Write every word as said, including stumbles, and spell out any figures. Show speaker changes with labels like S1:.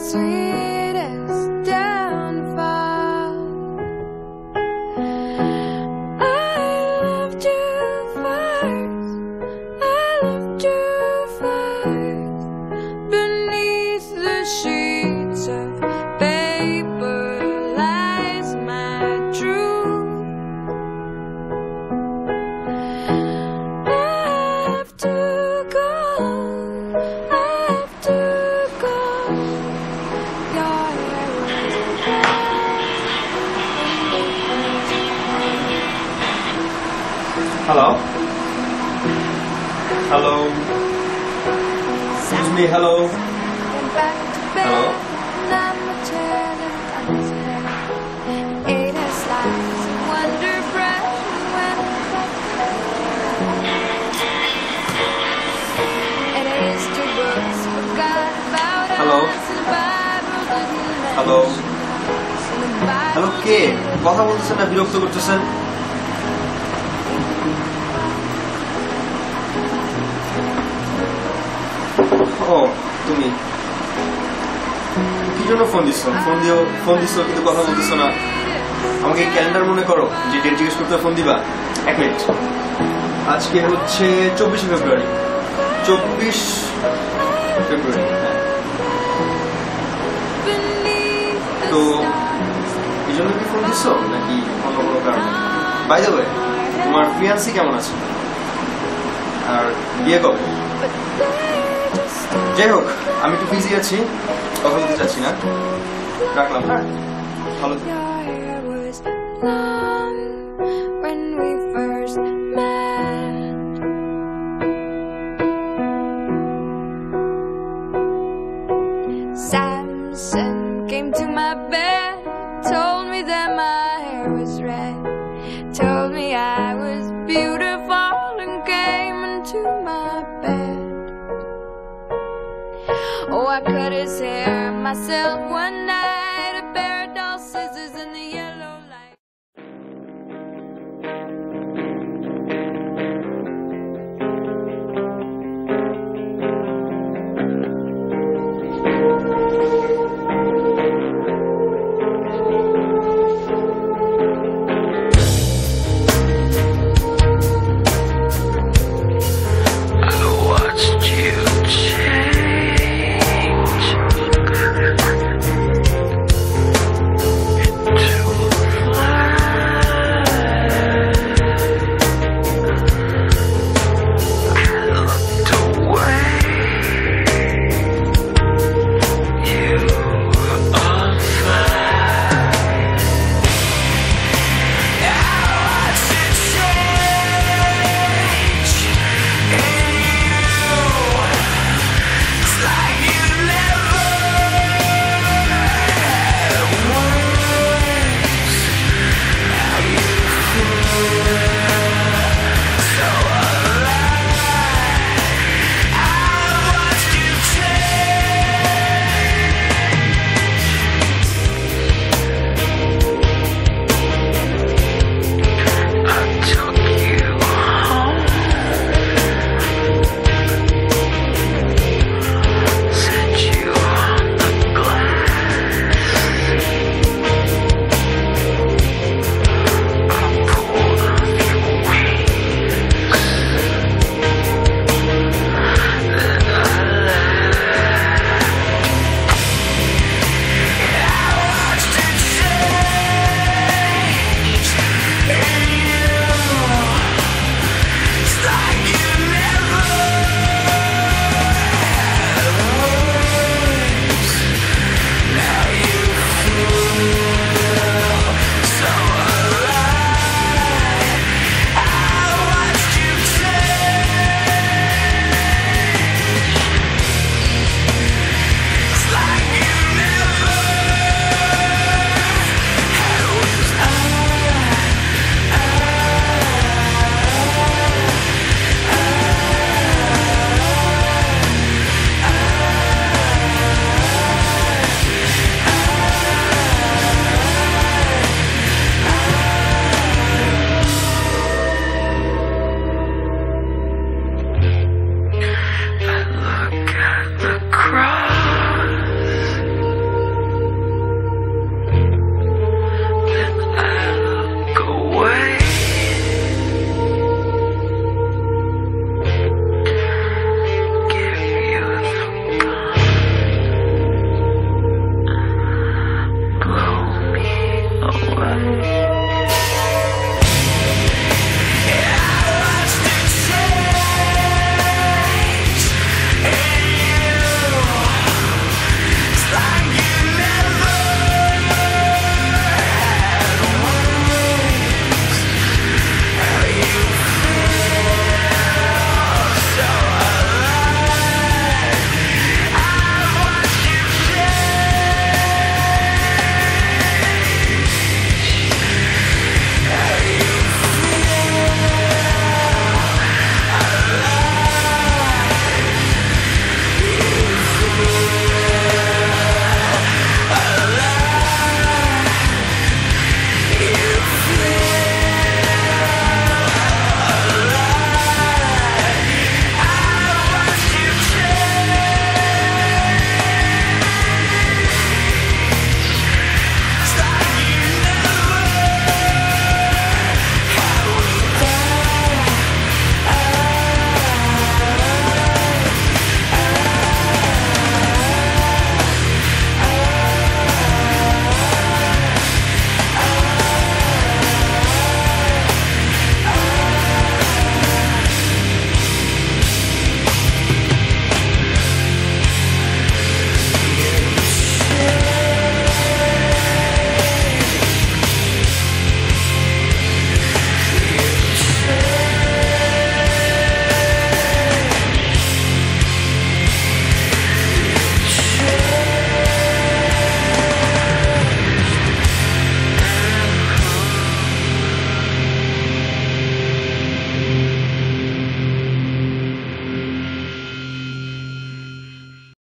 S1: sweetest downfall. I loved you first, I loved you first, beneath the sheets of paper lies my truth. I have to go, I have to go. Your hair
S2: Hello? Hello? Excuse me, hello?
S1: went back to bed.
S2: Hello?
S1: I'm a child of God's head. Ate a slice of Wonder Bread and went back to bed. Ate history books, forgot about
S2: Hello?
S1: us, and the Bible didn't mention
S2: Hello?
S1: us, and the Bible
S2: hello কে কথা বলতেছেন না বিরক্ত করতেছেন? ও তুমি কি জন্য phone দিচ্ছ? ফোন দিও ফোন দিচ্ছ কিন্তু কথা বলতেছ না। আমাকে ক্যালেন্ডার মনে করো যে ডেট জিজ্ঞেস করতে ফোন দিবা। এক মিনিট, আজকে হচ্ছে চব্বিশে ফেব্রুয়ারি। চব্বিশ ফেব্রুয়ারি হ্যাঁ। তো এই জন্য কি ফোন দিচ্ছ নাকি অন্য কোনো কারণে? বাই দ্য ওয়ে, তোমার ফিয়ান্সি কেমন আছে আর বিয়ে কবে? যাই হোক, আমি একটু বিজি আছি, কথা বলতে চাচ্ছি না, রাখলাম। হ্যাঁ, ভালো থেকো।
S1: Your hair was long when we first met. Samson came to my bed, told me that my hair was red, told me I was beautiful and came into my bed. Oh, I cut his hair myself one night.